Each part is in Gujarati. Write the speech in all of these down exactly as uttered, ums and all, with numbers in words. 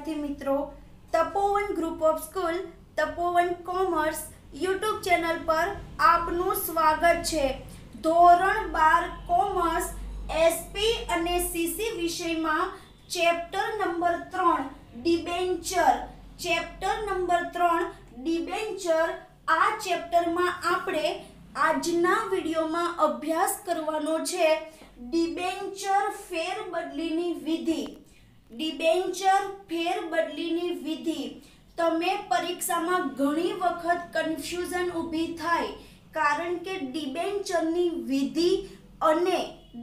विद्यार्थी मित्रों, Tapovan group of school Tapovan commerce YouTube channel पर आपનું સ્વાગત છે। ધોરણ બાર કોમર્સ એસપી અને સીસી વિષયમાં ચેપ્ટર નંબર ત્રણ ડિબેન્ચર ચેપ્ટર નંબર ત્રણ ડિબેન્ચર આ ચેપ્ટરમાં આપણે આજના વિડિયોમાં અભ્યાસ કરવાનો છે ડિબેન્ચર ફેરબદલીની વિધિ। ડિબેન્ચર ફેરબદલીની વિધિ તમે પરીક્ષામાં ઘણી વખત કન્ફ્યુઝન ઊભી થાય કારણ કે ડિબેન્ચરની વિધિ અને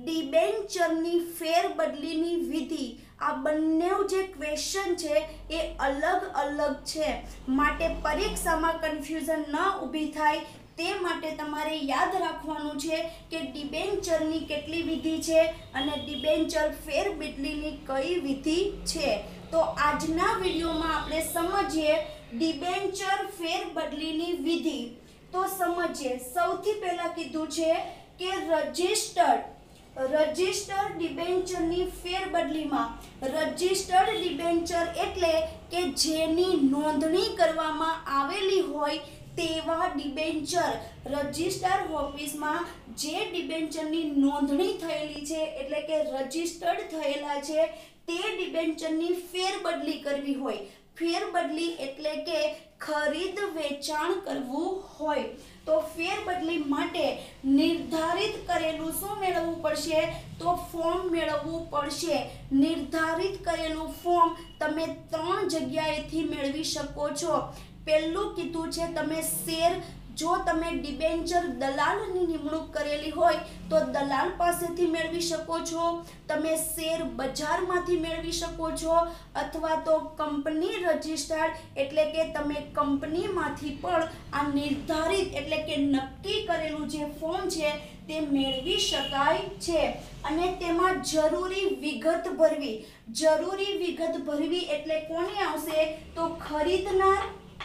ડિબેન્ચરની ફેરબદલીની વિધિ આ બંને જે ક્વેશ્ચન છે એ અલગ અલગ છે, માટે પરીક્ષામાં કન્ફ્યુઝન ન ઊભી થાય તે માટે તમારે યાદ રાખવાનું છે કે ડિબેન્ચરની કેટલી વિધિ છે અને ડિબેન્ચર ફેરબદલીની કઈ વિધિ છે। તો આજના વિડિયોમાં આપણે સમજીએ ડિબેન્ચર ફેરબદલીની વિધિ। તો સમજીએ, સૌથી પહેલા કીધું છે કે રજિસ્ટર્ડ રજિસ્ટર્ડ ડિબેન્ચરની ફેરબદલીમાં રજિસ્ટર્ડ ડિબેન્ચર એટલે કે જેની નોંધણી કરવામાં આવેલી હોય તેવા ડિબેન્ચર રજિસ્ટર ઓફિસમાં જે ડિબેન્ચરની નોંધણી થયેલી છે એટલે કે રજિસ્ટર્ડ થયેલા છે તે ડિબેન્ચરની ફેરબદલી કરવી હોય। ફેરબદલી એટલે કે ખરીદ વેચાણ કરવું હોય તો ફેરબદલી માટે નિર્ધારિત કરેલું શું મેળવવું પડશે તો ફોર્મ મેળવવું પડશે। નિર્ધારિત કરેલું ફોર્મ તમે ત્રણ જગ્યાએથી મેળવી શકો છો। પહેલું કીધું છે તમે શેર, જો તમે ડિબેન્ચર દલાલની નિમણૂક કરેલી હોય તો દલાલ પાસેથી મેળવી શકો છો, તમે શેર બજારમાંથી મેળવી શકો છો અથવા તો કંપની રજિસ્ટર્ડ એટલે કે તમે કંપનીમાંથી પણ આ નિર્ધારિત એટલે કે નક્કી કરેલું જે ફોર્મ છે તે મેળવી શકાય છે। અને તેમાં જરૂરી વિગત ભરવી જરૂરી વિગત ભરવી એટલે કોની આવશે તો ખરીદનાર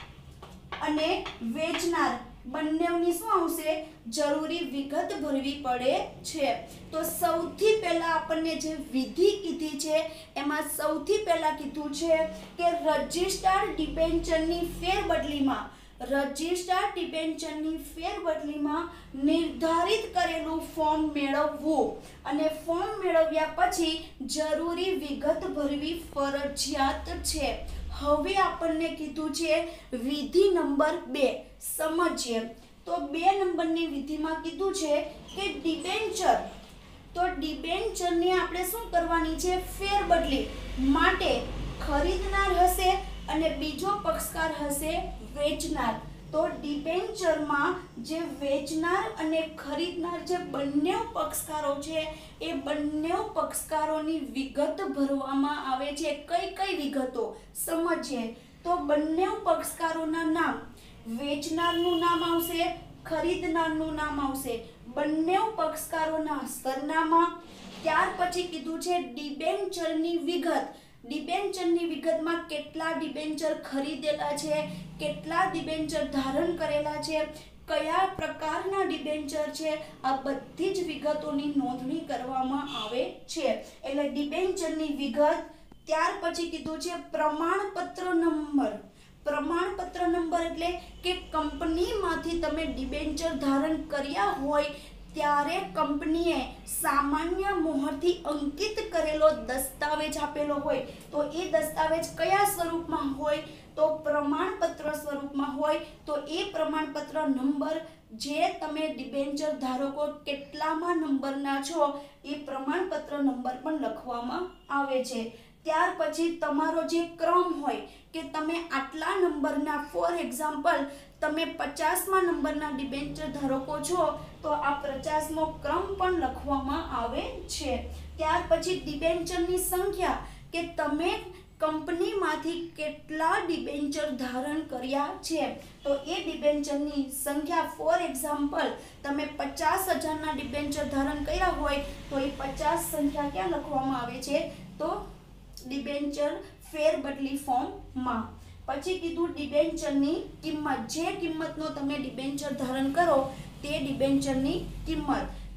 અને વેચનાર બંનેની શું આવશે જરૂરી વિગત ભરવી પડે છે। તો સૌથી પહેલા આપણને જે વિધિ કીધી છે એમાં સૌથી પહેલા કીધું છે કે રજિસ્ટર્ડ ડિબેન્ચરની ફેરબદલીમાં રજિસ્ટર્ડ ડિબેન્ચરની ફેરબદલીમાં નિર્ધારિત કરેલું ફોર્મ મેળવવું અને ફોર્મ મેળવ્યા પછી જરૂરી વિગત ભરવી ફરજિયાત છે। હવે આપણને કીધું છે વિધિ નંબર બે, સમજીએ તો બે નંબરની વિધિમાં કીધું છે કે ડિબેન્ચર તો ડિબેન્ચરની આપણે શું કરવાની છે ફેરબદલી માટે ખરીદનાર હશે અને બીજો પક્ષકાર હશે વેચનાર। તો ડિબેન્ચરમાં જે વેચનાર અને ખરીદનાર જે બંને પક્ષકારો છે એ બંને પક્ષકારોની વિગત ભરવામાં આવે છે। કઈ કઈ વિગતો સમજીએ તો બંને પક્ષકારોના નામ, વેચનારનું નામ આવશે, ખરીદનારનું નામ આવશે, બંને પક્ષકારોના સરનામા, ત્યાર પછી કીધું છે ડિબેન્ચરની વિગત ડિબેન્ચરની વિગતમાં કેટલા ડિબેન્ચર ખરીદેલા છે, કેટલા ડિબેન્ચર ધારણ કરેલા છે, કયા પ્રકારના ડિબેન્ચર છે, આ બધી જ વિગતોની નોંધણી કરવામાં આવે છે। એટલે ડિબેન્ચરની વિગત, ત્યાર પછી કીધું છે પ્રમાણપત્ર નંબર પ્રમાણપત્ર નંબર એટલે કે કંપનીમાંથી તમે ડિબેન્ચર ધારણ કર્યા હોય ત્યારે કંપનીએ સામાન્ય મોહરથી અંકિત કરેલો દસ્તાવેજ આપેલો હોય તો એ દસ્તાવેજ કયા સ્વરૂપમાં હોય તો પ્રમાણપત્ર સ્વરૂપમાં હોય તો એ પ્રમાણપત્ર નંબર જે તમે ડિબેન્ચર ધારકો કેટલામાં નંબરના છો એ પ્રમાણપત્ર નંબર પણ લખવામાં આવે છે। ત્યાર પછી તમારો જે ક્રમ હોય કે તમે આટલા નંબરના ફોર એક્ઝામ્પલ તમે પચાસમા નંબરના ડિબેન્ચર ધારકો છો તો આ પચાસમો ક્રમ પણ લખવામાં આવે છે। ત્યાર પછી ડિબેન્ચરની સંખ્યા કે તમે કંપનીમાંથી કેટલા ડિબેન્ચર ધારણ કર્યા છે તો એ ડિબેન્ચરની સંખ્યા ફોર એક્ઝામ્પલ તમે પચાસ હજારના ડિબેન્ચર ધારણ કર્યા હોય તો એ પચાસ સંખ્યા ક્યાં લખવામાં આવે છે તો ડિબેન્ચર ફેરબદલી ફોર્મમાં। પછી કીધું ડિબેન્ચરની કિંમત, જે કિંમતનો તમે ડિબેન્ચર ધારણ કરો તે ડિબેન્ચરની કિંમત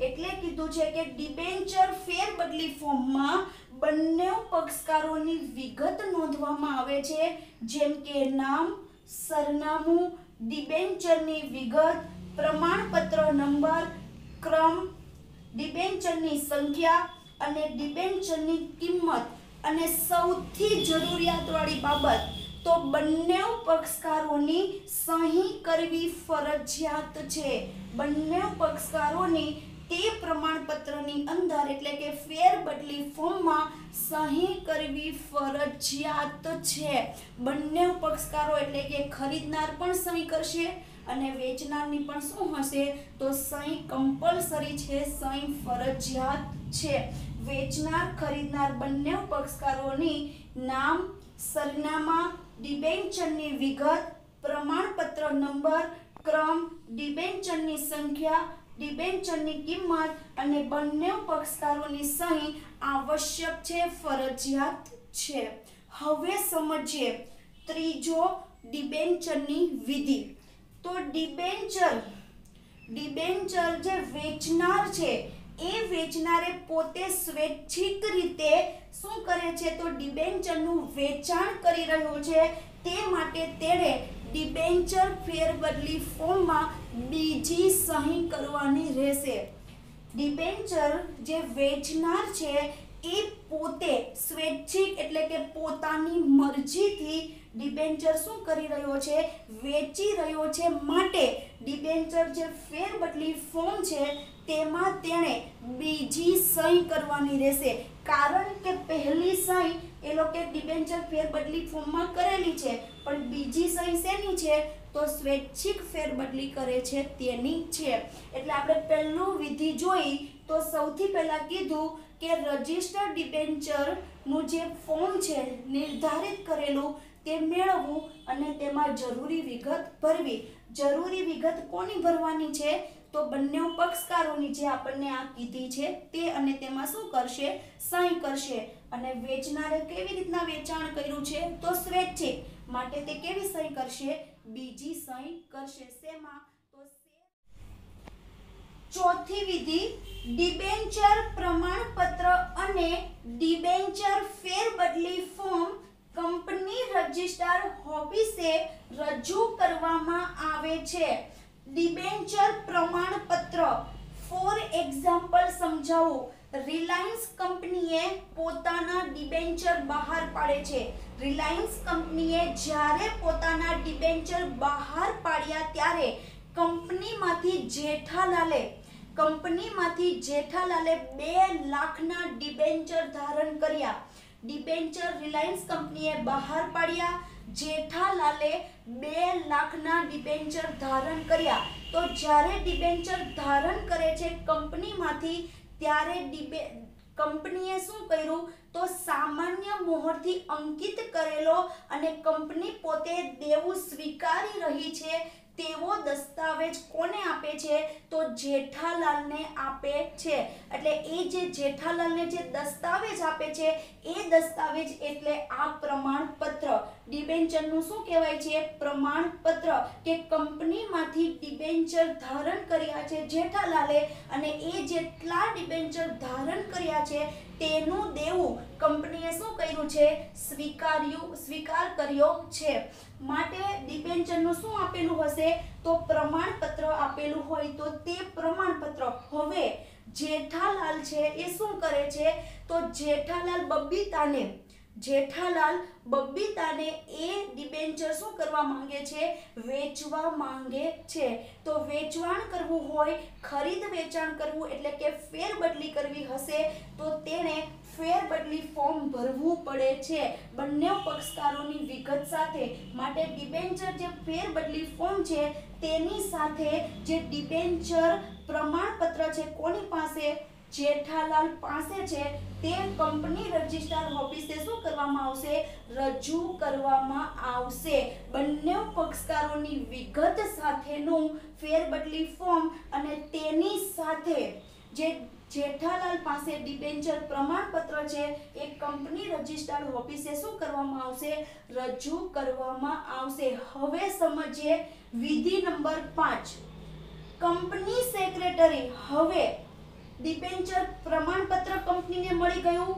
એટલે કીધું છે કે ડિબેન્ચર ફેરબદલી ફોર્મમાં બંને પક્ષકારોની વિગત નોંધવામાં આવે છે, જેમ કે નામ, સરનામું, ડિબેન્ચરની વિગત, પ્રમાણપત્ર નંબર, ક્રમ, ડિબેન્ચરની સંખ્યા અને ડિબેન્ચરની કિંમત. અને સૌથી જરૂરિયાતવાળી બાબત તો બંને પક્ષકારોની સહી કરવી ફરજિયાત છે. બંને પક્ષકારોની તે પ્રમાણપત્રની અંદર એટલે કે ફેરબદલી ફોર્મમાં સહી કરવી ફરજિયાત છે. બંને પક્ષકારો એટલે કે ખરીદનાર પણ સહી કરશે અને વેચનારની પણ શું હશે તો સહી કમ્પલસરી છે, સહી ફરજિયાત છે. વેચનાર ખરીદનાર બંને પક્ષકારોની નામ, સરનામા, ડિબેન્ચરની વિગત, પ્રમાણપત્ર નંબર, ક્રમ, ડિબેન્ચરની સંખ્યા, ડિબેન્ચરની કિંમત અને બંને પક્ષકારોની સહી આવશ્યક છે, ફરજિયાત છે. હવે સમજીએ ત્રીજો ડિબેન્ચરની વિધિ. તો ડિબેન્ચર ડિબેન્ચર જે વેચનાર છે એ વેચનારે પોતે સ્વૈચ્છિક રીતે શું કરે છે તો ડિબેન્ચરનું વેચાણ કરી રહ્યો છે, તે માટે તેણે ડિબેન્ચર ફેરબદલી ફોર્મમાં બીજી સહી કરવાની રહેશે. ડિબેન્ચર જે વેચનાર છે એ પોતે સ્વૈચ્છિક એટલે કે પોતાની મરજીથી ડિબેન્ચર શું કરી રહ્યો છે વેચી રહ્યો છે, માટે ડિબેન્ચર જે ફેરબદલી ફોર્મ છે તેમાં તેણે બીજી સહી કરવાની રહેશે. કારણ કે પહેલી સહી એ લોકો ડિબેન્ચર ફેરબદલી ફોર્મમાં કરેલી છે, પણ બીજી સહી શેની છે તો સ્વૈચ્છિક ફેરબદલી કરે છે તેની છે. એટલે આપણે પહેલું વિધિ જોઈ તો સૌથી પહેલા કીધું કે રજિસ્ટર્ડ ડિબેન્ચરનું જે ફોર્મ છે નિર્ધારિત કરેલું તે મેળવવું અને તેમાં જરૂરી વિગત ભરવી. જરૂરી વિગત કોની ભરવાની છે તો બંને પક્ષકારોની જે આપણને આ કીધી છે તે, અને તેમાં શું કરશે સહી કરશે. અને વેચનારે કેવી રીતના વેચાણ કર્યું છે તો સ્વૈચ્છિક, માટે તે કેવી સહી કરશે બીજી સહી કરશે. શેમાં તો ચોથી વિધિ ડિબેન્ચર પ્રમાણપત્ર અને ડિબેન્ચર ફેરબદલી ફોર્મ કંપની રજિસ્ટ્રાર ઓફિસે રજૂ કરવામાં આવે છે. ડિબેન્ચર પ્રમાણપત્ર ફોર એક્ઝામ્પલ સમજાવું. રિલાયન્સ કંપનીએ પોતાના ડિબેન્ચર બહાર પાડે છે. રિલાયન્સ કંપનીએ જ્યારે પોતાના ડિબેન્ચર બહાર પાડ્યા ત્યારે કંપનીમાંથી જેઠાલાલે કંપનીમાંથી જેઠાલાલે બે લાખના ડિબેન્ચર ધારણ કર્યા. ડિબેન્ચર રિલાયન્સ કંપનીએ બહાર પાડ્યા, જેઠાલાલે બે લાખના ડિબેન્ચર ધારણ કર્યા. તો જ્યારે ડિબેન્ચર ધારણ કરે છે કંપનીમાંથી ત્યારે ડિબે કંપનીએ શું કર્યું તો સામાન્ય મોહરથી અંકિત કરેલો અને કંપની પોતે દેવું સ્વીકારી રહી છે તેવો દસ્તાવેજ કોને આપે છે તો જેઠાલાલને આપે છે. એટલે એ જે જેઠાલાલને જે દસ્તાવેજ આપે છે એ દસ્તાવેજ એટલે આ પ્રમાણપત્ર. ડિબેન્ચરનું શું કહેવાય છે પ્રમાણપત્ર, કે કંપનીમાંથી ડિબેન્ચર ધારણ કર્યા છે જેઠાલાલે અને એ જેટલા ડિબેન્ચર ધારણ કર્યા છે તેનું દેવું કંપનીએ શું કર્યું છે સ્વીકાર્યું સ્વીકાર કર્યો છે. માટે ડિબેન્ચરનું શું આપેલું હશે તો પ્રમાણપત્ર આપેલું હોય તો તે પ્રમાણપત્ર. હવે જેઠાલાલ છે એ શું કરે છે તો જેઠાલાલ બબીતાને જેઠાલાલ બબીતાને એ ડિબેન્ચર શું કરવા માંગે છે વેચવા માંગે છે. તો વેચાણ કરવું હોય, ખરીદ વેચાણ કરવું એટલે કે ફેરબદલી કરવી હશે તો તેણે ફેરબદલી ફોર્મ ભરવું પડે છે બંને પક્ષકારોની વિગત સાથે. માટે ડિબેન્ચર જે ફેરબદલી ફોર્મ છે તેની સાથે જે ડિબેન્ચર પ્રમાણપત્ર છે કોની પાસે જેઠાલાલ પાસે છે તે કંપની રજિસ્ટ્રાર ઓફિસે શું કરવામાં આવશે રજૂ કરવામાં આવશે. બંને પક્ષકારોની વિગત સાથેનું ફેરબદલી ફોર્મ અને તેની સાથે જે જેઠાલાલ પાસે ડિબેન્ચર પ્રમાણપત્ર છે એ કંપની રજિસ્ટ્રાર ઓફિસે શું કરવામાં આવશે રજૂ કરવામાં આવશે. હવે સમજીએ વિધિ નંબર પાંચ કંપની સેક્રેટરી. હવે ડિબેન્ચર પ્રમાણપત્ર કંપનીને મળી ગયું,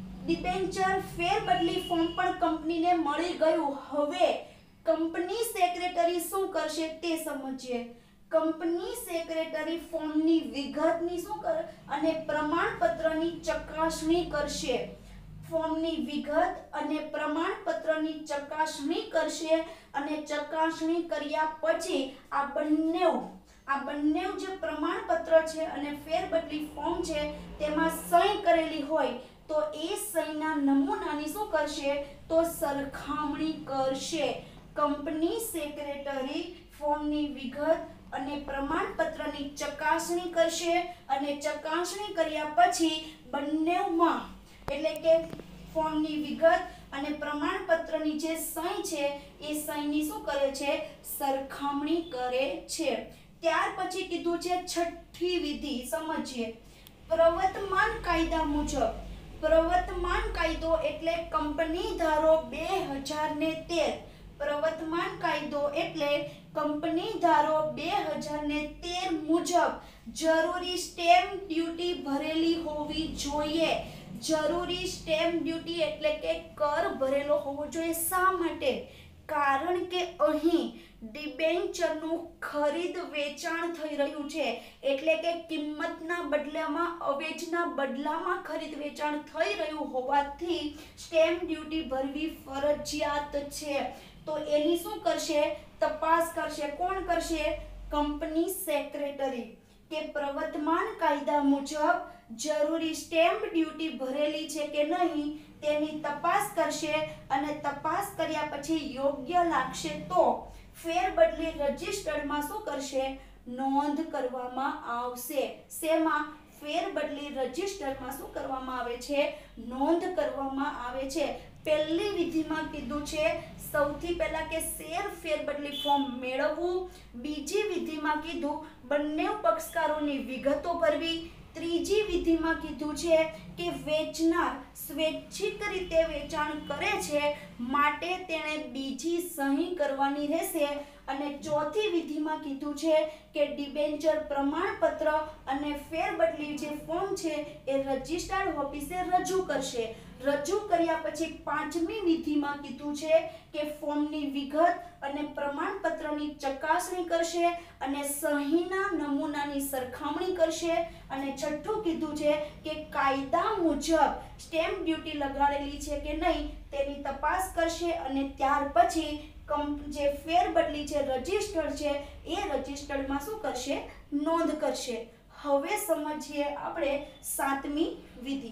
ડિબેન્ચર ફેરબદલી ફોર્મ પણ કંપનીને મળી ગયું. હવે કંપની સેક્રેટરી શું કરશે તે સમજીએ. કંપની સેક્રેટરી ફોર્મની વિગતની શું કરે અને પ્રમાણપત્રની ચકાસણી કરશે. ફોર્મની વિગત અને પ્રમાણપત્રની ચકાસણી કરશે અને ચકાસણી કર્યા પછી આ બંને આ બંને જે પ્રમાણપત્ર છે અને ફેરબદલી ફોર્મ છે તેમાં સહી કરેલી હોય તો એ સહીના નમૂનાની શું કરશે તો સરખામણી કરશે. કંપની સેક્રેટરી ફોર્મની વિગત અને પ્રમાણપત્રની ચકાસણી કરશે અને ચકાસણી કર્યા પછી બંનેમાં એટલે કે ફોર્મની વિગત અને પ્રમાણપત્રની જે સહી છે એ સહીની શું કરે છે સરખામણી કરે છે. ત્યાર પછી કીધું છે છઠ્ઠી વિધિ સમજીએ. પ્રવર્તમાન કાયદા મુજબ, પ્રવર્તમાન કાયદો એટલે કંપની ધારો બે હજાર તેર. પ્રવર્તમાન કાયદો એટલે કંપની ધારો બે હજાર તેર મુજબ જરૂરી સ્ટેમ્પ ડ્યુટી ભરેલી હોવી જોઈએ. જરૂરી સ્ટેમ્પ ડ્યુટી એટલે કે કર ભરેલો હોવો જોઈએ. શા માટે? કારણ કે અહીં ડિબેન્ચરનું ખરીદ વેચાણ થઈ રહ્યું છે એટલે કે કિંમતના બદલામાં અવેજના બદલામાં ખરીદ વેચાણ થઈ રહ્યું હોવાથી સ્ટેમ્પ ડ્યુટી ભરવી ફરજિયાત છે. તો એની શું કરશે તપાસ કરશે. કોણ કરશે? કંપની સેક્રેટરી કે પ્રવર્તમાન કાયદા મુજબ જરૂરી સ્ટેમ્પ ડ્યુટી ભરેલી છે કે નહીં તેની તપાસ કરશે અને તપાસ કર્યા પછી યોગ્ય લાગશે તો ફેરબદલી રજિસ્ટરમાં શું કરશે નોંધ કરવામાં આવશે. શેમાં? ફેરબદલી રજિસ્ટરમાં શું કરવામાં આવે છે નોંધ કરવામાં આવે છે. પહેલી વિધિમાં કીધું છે સૌથી પહેલા કે શેર ફેરબદલી ફોર્મ મેળવવું. બીજી વિધિમાં કીધું બંને પક્ષકારોની વિગતો ભરવી. ત્રીજી વિધિમાં કીધું છે કે વેચનાર સ્વૈચ્છિક રીતે વેચાણ કરે છે માટે તેણે બીજી સહી કરવાની રહેશે. અને ચોથી વિધિમાં કીધું છે કે ડિબેન્ચર પ્રમાણપત્ર અને ફેરબદલી જે ફોર્મ છે એ રજિસ્ટર્ડ ઓફિસે રજૂ કરશે. રજૂ કર્યા પછી પાંચમી વિધિમાં કીધું છે કે ફોર્મની વિગત અને પ્રમાણપત્રની ચકાસણી કરશે અને સહીના નમૂનાની સરખામણી કરશે. અને છઠ્ઠું કીધું છે કે કાયદા મુજબ સ્ટેમ્પ ડ્યુટી લગાડેલી છે કે નહીં તેની તપાસ કરશે અને ત્યાર પછી જે ફેરબદલી છે રજિસ્ટર્ડ છે એ રજિસ્ટર્ડમાં શું કરશે નોંધ કરશે. હવે સમજીએ આપણે સાતમી વિધિ.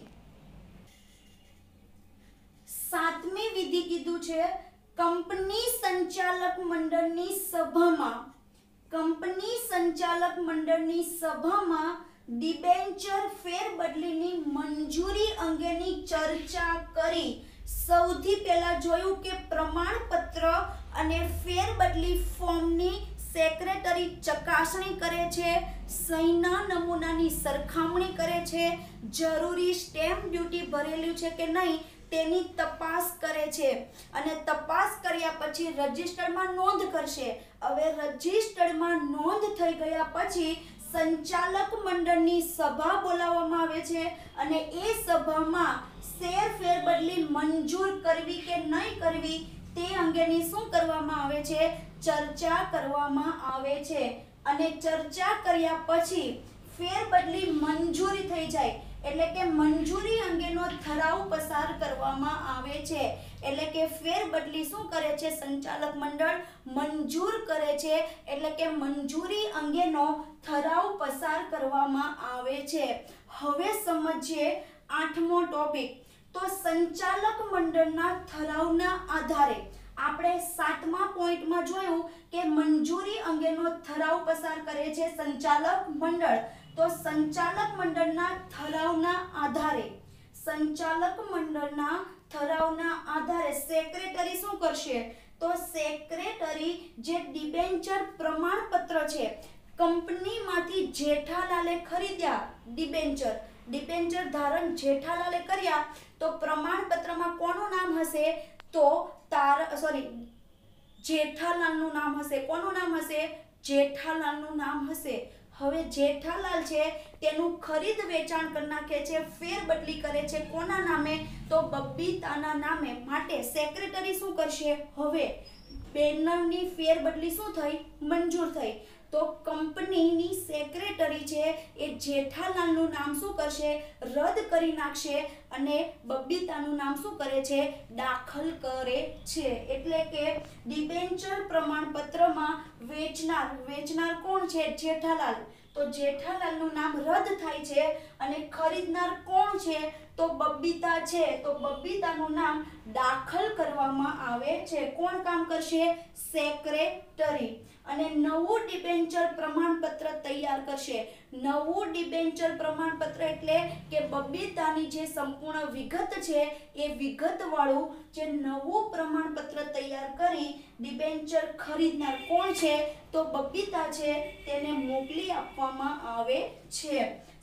સાતમી વિધિ કીધું છે કંપની સંચાલક મંડળની સભામાં કંપની સંચાલક મંડળની સભામાં ડિબેન્ચર ફેરબદલીની મંજૂરી અંગેની ચર્ચા કરી. સૌથી પહેલા જોયું કે પ્રમાણપત્ર અને ફેરબદલી ફોર્મની સેક્રેટરી ચકાસણી કરે છે, સહીના નમૂનાની સરખામણી કરે છે, જરૂરી સ્ટેમ્પ ડ્યુટી ભરેલું છે કે નહીં તેની તપાસ કરે છે અને તપાસ કર્યા પછી રજિસ્ટરમાં નોંધ કરશે. હવે રજિસ્ટરમાં નોંધ થઈ ગયા પછી સંચાલક મંડળની સભા બોલાવવામાં આવે છે અને એ સભામાં શેર ફેરબદલી મંજૂર કરવી કે નહીં કરવી તે અંગેની શું કરવામાં આવે છે ચર્ચા કરવામાં આવે છે. અને ચર્ચા કર્યા પછી ફેરબદલી મંજૂરી થઈ જાય એટલે કે મંજૂરી અંગેનો ઠરાવ પસાર કરવામાં આવે છે. એટલે કે ફેરબદલી શું કરે છે સંચાલક મંડળ મંજૂર કરે છે એટલે કે મંજૂરી અંગેનો ઠરાવ પસાર કરવામાં આવે છે. હવે સમજીએ આઠમો ટોપિક. તો સંચાલક મંડળના ઠરાવના આધારે આપણે સાતમા પોઈન્ટમાં જોયું કે મંજૂરી અંગેનો ઠરાવ પસાર કરે છે સંચાલક મંડળ. તો સંચાલક મંડળના ઠરાવના આધારે સંચાલક મંડળના ઠરાવના આધારે સેક્રેટરી શું કરશે તો સેક્રેટરી જે ડિબેન્ચર પ્રમાણપત્ર છે કંપનીમાંથી જેઠાલાલે ખરીદ્યા ડિબેન્ચર ડિબેન્ચર ધારણ જેઠાલાલે કર્યા તો પ્રમાણપત્રમાં કોનું નામ હશે તો તાર સોરી જેઠાલાલનું નામ હશે. કોનું નામ હશે જેઠાલાલનું નામ હશે. હવે જેઠાલાલ છે તેનું ખરીદ વેચાણ કરી નાખે છે, ફેરબદલી કરે છે કોના નામે? તો બબીતાના નામે. માટે સેક્રેટરી શું કરશે? હવે બેનરની ફેરબદલી શું થઈ? મંજૂર થઈ. તો કંપનીની સેક્રેટરી છે એ જેઠાલાલનું નામ શું કરશે? રદ કરી નાખશે અને બબીતાનું નામ શું કરે છે? દાખલ કરે છે. એટલે કે ડિબેન્ચર પ્રમાણપત્રમાં વેચનાર વેચનાર કોણ છે? જેઠાલાલ. તો જેઠાલાલનું નામ રદ થાય છે અને ખરીદનાર કોણ છે? તો બબીતા છે. તો બબીતાનું નામ દાખલ કરવામાં આવે છે. કોણ કામ કરશે? સેક્રેટરી. અને નવું ડિબેન્ચર પ્રમાણપત્ર તૈયાર કરશે. નવું ડિબેન્ચર પ્રમાણપત્ર એટલે કે બબીતાની જે સંપૂર્ણ વિગત છે એ વિગતવાળું જે નવું પ્રમાણપત્ર તૈયાર કરી ડિબેન્ચર ખરીદનાર કોણ છે? તો બબીતા છે, તેને મોકલી આપવામાં આવે છે.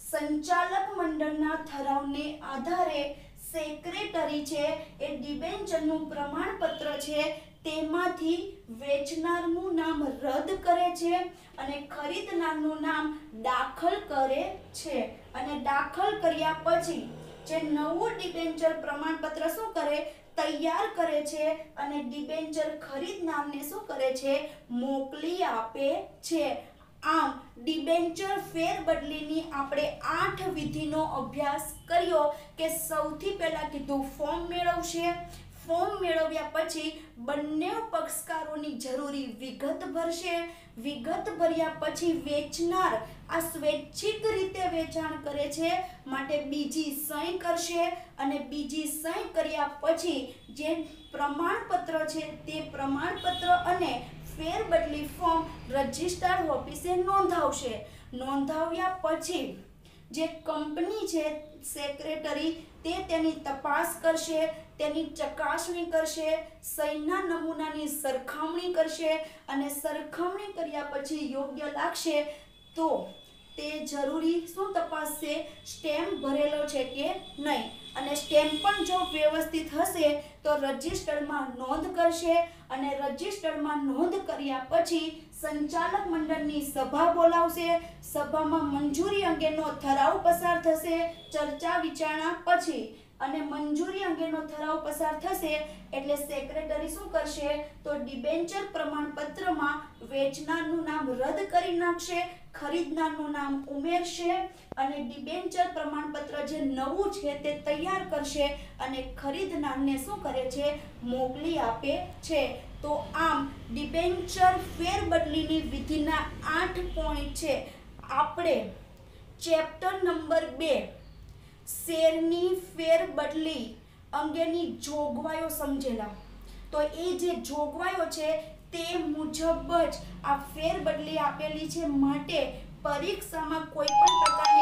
સંચાલક મંડળના ઠરાવને આધારે સેક્રેટરી છે એ ડિબેન્ચરનું પ્રમાણપત્ર છે તેમાંથી વેચનારનું નામ રદ કરે છે અને ખરીદનારનું નામ દાખલ કરે છે. અને દાખલ કર્યા પછી જે નવું ડિબેન્ચર પ્રમાણપત્ર શું કરે? તૈયાર કરે છે અને ડિબેન્ચર ખરીદનારને શું કરે છે? મોકલી આપે છે. આમ ડિબેન્ચર ફેરબદલીની આપણે આઠ વિધિનો અભ્યાસ કર્યો કે સૌથી પહેલા કીધું ફોર્મ મેળવશે. ફોર્મ મેળવ્યા પછી બંને પક્ષકારોની જરૂરી વિગત ભરશે. વિગત ભર્યા પછી વેચનાર આ સ્વૈચ્છિક રીતે વેચાણ કરે છે માટે બીજી સહી કરશે અને બીજી સહી કર્યા પછી જે પ્રમાણપત્ર છે તે પ્રમાણપત્ર અને ફેરબદલી ફોર્મ રજિસ્ટર્ડ ઓફિસે નોંધાવશે. નોંધાવ્યા પછી જે કંપની છે સેક્રેટરી તે તેની તપાસ કરશે, તેની ચકાસણી કરશે, સહીના નમૂનાની સરખામણી કરશે અને સરખામણી કર્યા પછી યોગ્ય લાગશે તો તે જરૂરી શું તપાસશે? સ્ટેમ્પ ભરેલો છે કે નહીં. અને સ્ટેમ્પ પણ જો વ્યવસ્થિત હશે તો રજિસ્ટરમાં નોંધ કરશે અને રજિસ્ટરમાં નોંધ કર્યા પછી સંચાલક મંડળની સભા બોલાવશે. સભામાં મંજૂરી અંગેનો ઠરાવ પસાર થશે ચર્ચા વિચારણા પછી. અને મંજૂરી અંગેનો ઠરાવ પસાર થશે એટલે સેક્રેટરી શું કરશે? તો ડિબેન્ચર પ્રમાણપત્રમાં વેચનારનું નામ રદ કરી નાખશે, ખરીદનારનું નામ ઉમેરશે અને ડિબેન્ચર પ્રમાણપત્ર જે નવું છે તે તૈયાર કરશે અને ખરીદનારને શું કરે છે? મોકલી આપે છે. તો આમ ડિબેન્ચર ફેરબદલીની વિધિના આઠ પોઈન્ટ છે. આપણે ચેપ્ટર નંબર બે શેરની ફેરબદલી અંગેની જોગવાઈઓ સમજેલા. તો એ જે જોગવાઈઓ છે તે મુજબ જ આ ફેરબદલી આપેલી છે માટે પરીક્ષામાં કોઈ પણ પ્રકાર